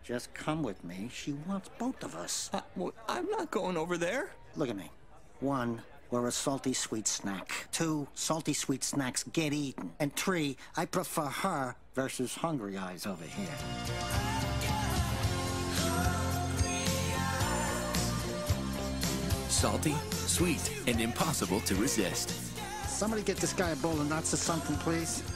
Just come with me. She wants both of us. Well, I'm not going over there. Look at me. 1, we're a salty sweet snack. 2, salty sweet snacks get eaten. And 3, I prefer her versus hungry eyes over here. Salty, sweet, and impossible to resist. Somebody get this guy a bowl of nuts or something, please.